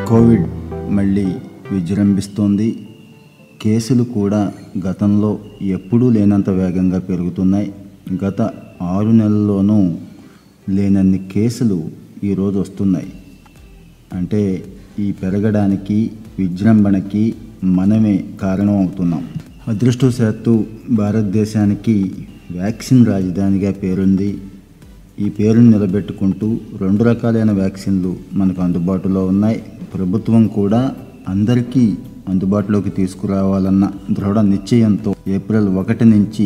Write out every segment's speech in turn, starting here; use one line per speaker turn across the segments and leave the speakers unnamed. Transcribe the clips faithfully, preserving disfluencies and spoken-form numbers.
Covid మళ్ళీ విజృంభిస్తోంది. కేసులు కూడా గతంలో ఎప్పుడూ లేనంత వేగంగా పెరుగుతున్నాయి. గత ఆరు నెలల్లోనూ లేనన్ని కేసులు ఈరోజు వస్తున్నాయి. అంటే ఈ పెరగడానికి విజృంభణకి మనమే కారణం అవుతున్నాం. అదృష్టవశాత్తు భారతదేశానికి వ్యాక్సిన్ రాజధానిగా పేరుంది. ఈ పేరును నిలబెట్టుకుంటూ రెండు రకాలైన వ్యాక్సిన్లు మనకు అందుబాటులో ఉన్నాయి. ప్రభుత్వం కూడా అందరికీ అందుబాటులోకి తీసుకురావాలన్న దృఢ నిశ్చయంతో ఏప్రిల్ ఒకటి నుంచి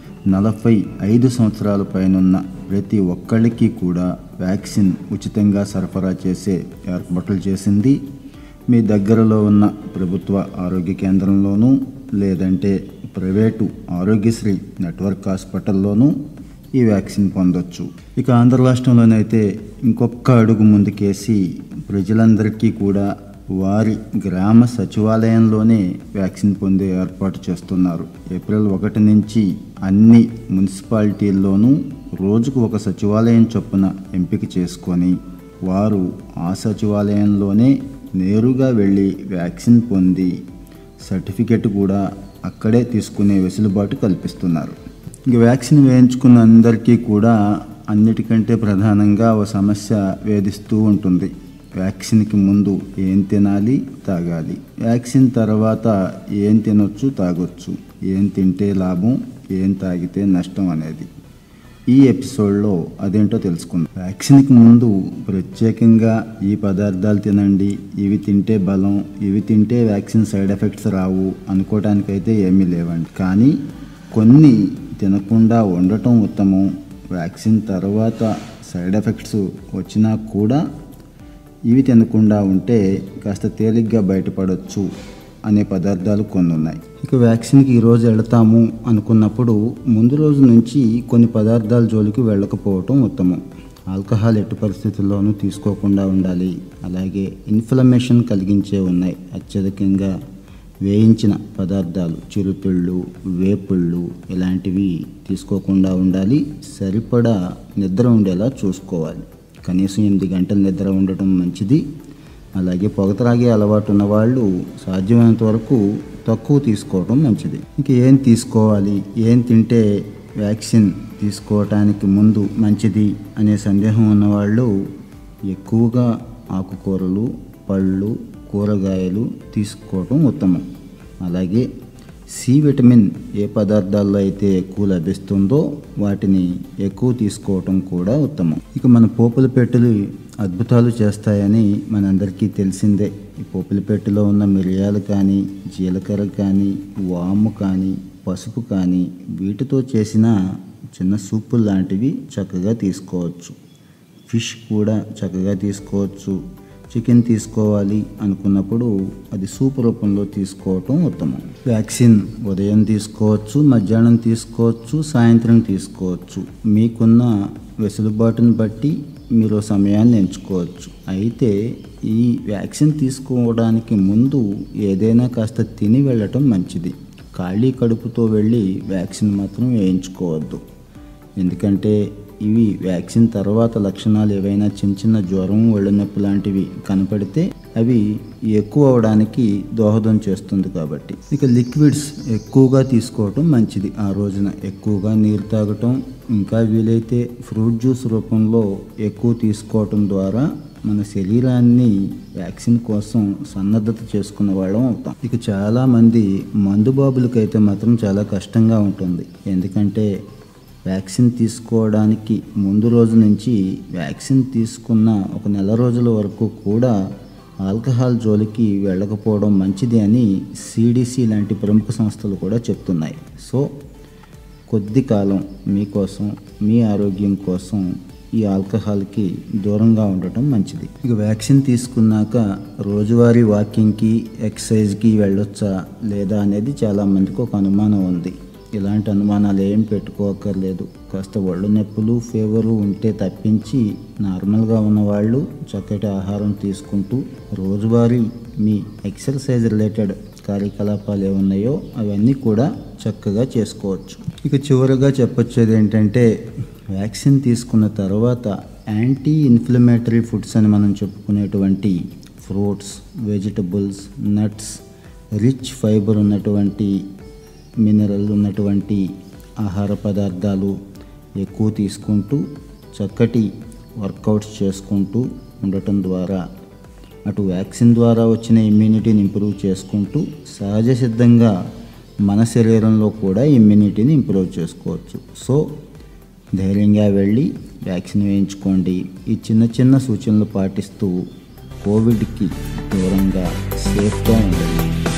నలభై ఐదు సంవత్సరాల పైనున్న ప్రతి ఒక్కళ్ళకి కూడా వ్యాక్సిన్ ఉచితంగా సరఫరా చేసే ఏర్పాట్లు చేసింది. మీ దగ్గరలో ఉన్న ప్రభుత్వ ఆరోగ్య కేంద్రంలోనూ లేదంటే ప్రైవేటు ఆరోగ్యశ్రీ నెట్వర్క్ హాస్పిటల్లోనూ ఈ వ్యాక్సిన్ పొందొచ్చు. ఇక ఆంధ్ర రాష్ట్రంలోనైతే ఇంకొక అడుగు ముందుకేసి ప్రజలందరికీ కూడా వారి గ్రామ సచివాలయంలోనే వ్యాక్సిన్ పొందే ఏర్పాటు చేస్తున్నారు. ఏప్రిల్ ఒకటి నుంచి అన్ని మున్సిపాలిటీల్లోనూ రోజుకు ఒక సచివాలయం చొప్పున ఎంపిక చేసుకొని వారు ఆ సచివాలయంలోనే నేరుగా వెళ్ళి వ్యాక్సిన్ పొంది సర్టిఫికెట్ కూడా అక్కడే తీసుకునే వెసులుబాటు కల్పిస్తున్నారు. ఇంక వ్యాక్సిన్ వేయించుకున్న అందరికీ కూడా అన్నిటికంటే ప్రధానంగా ఓ సమస్య వేధిస్తూ ఉంటుంది. వ్యాక్సిన్కి ముందు ఏం తినాలి, తాగాలి, వ్యాక్సిన్ తర్వాత ఏం తినొచ్చు, తాగొచ్చు, ఏం తింటే లాభం, ఏం తాగితే నష్టం అనేది ఈ ఎపిసోడ్లో అదేంటో తెలుసుకుందాం. వ్యాక్సిన్కి ముందు ప్రత్యేకంగా ఈ పదార్థాలు తినండి, ఇవి తింటే బలం, ఇవి తింటే వ్యాక్సిన్ సైడ్ ఎఫెక్ట్స్ రావు అనుకోవడానికైతే ఏమీ లేవండి. కానీ కొన్ని తినకుండా ఉండటం ఉత్తమం. వ్యాక్సిన్ తర్వాత సైడ్ ఎఫెక్ట్స్ వచ్చినా కూడా ఇవి తినకుండా ఉంటే కాస్త తేలిగ్గా బయటపడవచ్చు అనే పదార్థాలు కొన్ని ఉన్నాయి. ఇక వ్యాక్సిన్కి ఈరోజు వెళతాము అనుకున్నప్పుడు ముందు రోజు నుంచి కొన్ని పదార్థాల జోలికి వెళ్ళకపోవటం ఉత్తమం. ఆల్కహాల్ ఎట్టి పరిస్థితుల్లోనూ తీసుకోకుండా ఉండాలి. అలాగే ఇన్ఫ్లమేషన్ కలిగించే ఉన్నాయి. అత్యధికంగా వేయించిన పదార్థాలు, చిరుతిళ్ళు, వేపుళ్ళు ఇలాంటివి తీసుకోకుండా ఉండాలి. సరిపడా నిద్ర ఉండేలా చూసుకోవాలి. కనీసం ఎనిమిది గంటల నిద్ర ఉండటం మంచిది. అలాగే పొగ త్రాగే అలవాటు ఉన్నవాళ్ళు సాధ్యమైనంత వరకు తక్కువ తీసుకోవడం మంచిది. ఇంక ఏం తీసుకోవాలి, ఏం తింటే వ్యాక్సిన్ తీసుకోవటానికి ముందు మంచిది అనే సందేహం ఉన్నవాళ్ళు ఎక్కువగా ఆకుకూరలు, పళ్ళు, కూరగాయలు తీసుకోవటం ఉత్తమం. అలాగే సి విటమిన్ ఏ పదార్థాల్లో అయితే ఎక్కువ లభిస్తుందో వాటిని ఎక్కువ తీసుకోవటం కూడా ఉత్తమం. ఇక మన పోపుల పెట్టెలు అద్భుతాలు చేస్తాయని మనందరికీ తెలిసిందే. ఈ పోపుల పెట్టెలో ఉన్న మిరియాలు కానీ, జీలకర్ర కానీ, వాము కానీ, పసుపు కానీ వీటితో చేసిన చిన్న సూపులు లాంటివి చక్కగా తీసుకోవచ్చు. ఫిష్ కూడా చక్కగా తీసుకోవచ్చు. చికెన్ తీసుకోవాలి అనుకున్నప్పుడు అది సూప్ రూపంలో తీసుకోవటం ఉత్తమం. వ్యాక్సిన్ ఉదయం తీసుకోవచ్చు, మధ్యాహ్నం తీసుకోవచ్చు, సాయంత్రం తీసుకోవచ్చు. మీకున్న వెసులుబాటును బట్టి మీరు సమయాన్ని ఎంచుకోవచ్చు. అయితే ఈ వ్యాక్సిన్ తీసుకోవడానికి ముందు ఏదైనా కాస్త తిని వెళ్ళటం మంచిది. ఖాళీ కడుపుతో వెళ్ళి వ్యాక్సిన్ మాత్రం వేయించుకోవద్దు. ఎందుకంటే ఇవి వ్యాక్సిన్ తర్వాత లక్షణాలు ఏవైనా చిన్న చిన్న జ్వరం, ఒళ్ళు నొప్పి లాంటివి కనపడితే అవి ఎక్కువ అవడానికి దోహదం చేస్తుంది కాబట్టి. ఇక లిక్విడ్స్ ఎక్కువగా తీసుకోవటం మంచిది. ఆ రోజున ఎక్కువగా నీరు తాగటం, ఇంకా వీలైతే ఫ్రూట్ జ్యూస్ రూపంలో ఎక్కువ తీసుకోవటం ద్వారా మన శరీరాన్ని వ్యాక్సిన్ కోసం సన్నద్ధత చేసుకున్న వాళ్ళం అవుతాం. ఇక చాలామంది మందుబాబులకైతే మాత్రం చాలా కష్టంగా ఉంటుంది. ఎందుకంటే వ్యాక్సిన్ తీసుకోవడానికి ముందు రోజు నుంచి వ్యాక్సిన్ తీసుకున్న ఒక నెల రోజుల వరకు కూడా ఆల్కహాల్ జోలికి వెళ్ళకపోవడం మంచిది అని సిడిసి లాంటి ప్రముఖ సంస్థలు కూడా చెప్తున్నాయి. సో కొద్ది కాలం మీకోసం, మీ ఆరోగ్యం కోసం ఈ ఆల్కహాల్కి దూరంగా ఉండటం మంచిది. ఇక వ్యాక్సిన్ తీసుకున్నాక రోజువారీ వాకింగ్కి, ఎక్సర్సైజ్కి వెళ్ళొచ్చా లేదా అనేది చాలామందికి ఒక అనుమానం ఉంది. ఇలాంటి అనుమానాలు ఏం పెట్టుకోకర్లేదు. కాస్త ఒళ్ళు నొప్పులు, ఫీవరు ఉంటే తప్పించి నార్మల్గా ఉన్నవాళ్ళు చక్కటి ఆహారం తీసుకుంటూ రోజువారీ మీ ఎక్సర్సైజ్ రిలేటెడ్ కార్యకలాపాలు ఏమున్నాయో అవన్నీ కూడా చక్కగా చేసుకోవచ్చు. ఇక చివరిగా చెప్పొచ్చేది ఏంటంటే వ్యాక్సిన్ తీసుకున్న తర్వాత యాంటీ ఇన్ఫ్లమేటరీ ఫుడ్స్ అని మనం చెప్పుకునేటువంటి fruits, vegetables, nuts, rich fibre ఉన్నటువంటి, మినరల్ ఉన్నటువంటి ఆహార పదార్థాలు ఎక్కువ తీసుకుంటూ చక్కటి వర్కౌట్స్ చేసుకుంటూ ఉండటం ద్వారా అటు వ్యాక్సిన్ ద్వారా వచ్చిన ఇమ్యూనిటీని ఇంప్రూవ్ చేసుకుంటూ సహజ సిద్ధంగా మన శరీరంలో కూడా ఇమ్యూనిటీని ఇంప్రూవ్ చేసుకోవచ్చు. సో ధైర్యంగా వెళ్ళి వ్యాక్సిన్ వేయించుకోండి. ఈ చిన్న చిన్న సూచనలు పాటిస్తూ కోవిడ్కి దూరంగా సేఫ్గా ఉండండి.